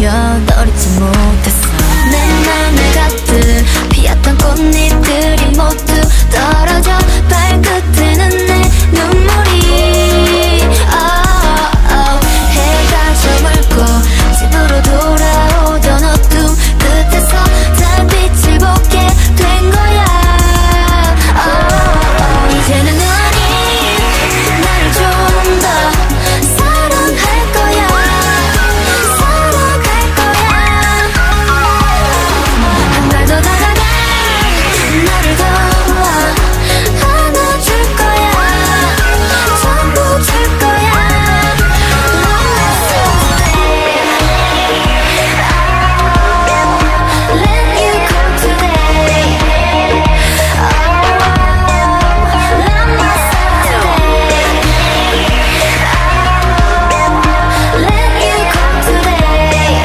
돌려 널 잊지 못했어. 내 맘에 가득 피었던 꽃잎들이 모두 떨어져 발끝에는 내 눈물이 해가 저물고 집으로 돌아오던 어둠 끝에서 달빛을 보게 된 거야. 이제는 너니 나를 좀 더 사랑할 거야. 사랑할 거야. 한 발 더 다가가 나를 더 안아줄 거야. 전부 줄 거야. Let you go today. Love myself today. Let you go today.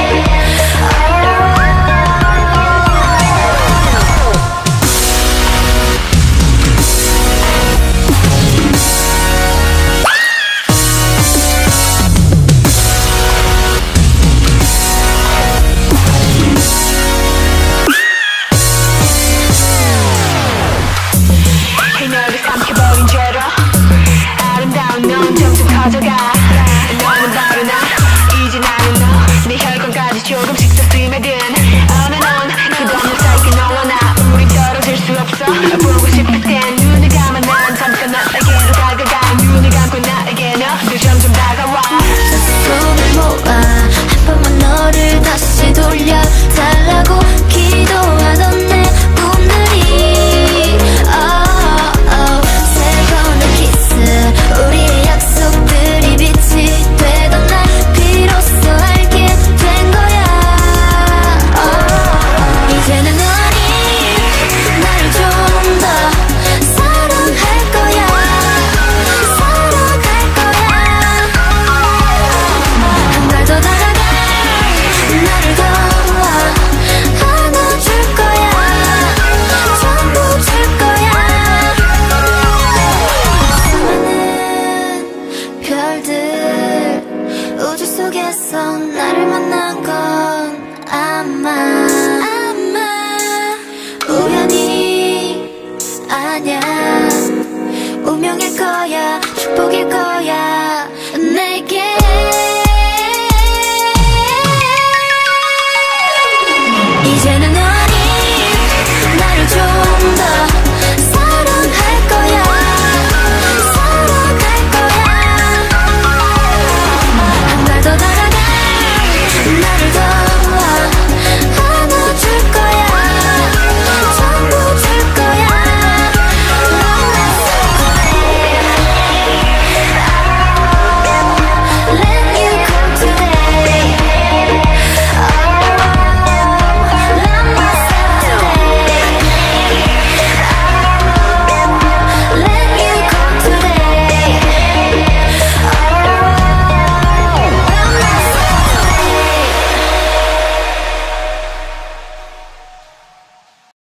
너를 삼켜버린 죄로 아름다운 넌 점점 커져가. 너는 바로 나 이제 나는 너. 내 혈관까지 조금씩 더 스며든 어느 넌 끝없는 사이클. 너와 나 우린 떨어질 수 없어. 보고 싶을 땐 눈을 감아 난 잠깐 너에게로 다가가. 눈을 감고 나에게 너도 점점 다가와. 손을 모아 한 번만 너를 다시 돌려달라고 기도하던 내 꿈들이 세 번의 키스 우리의 약속들이 빛이 되던 날 비로소 알게 된 거야. 이제는 너니 나를 좀 더 사랑할 거야. 사랑할 거야. 한 발 더 다가가 나를 더 안아줄 거야. 전부 줄 거야. 수많은 별들 우주 속에서 나를 만난 건 아마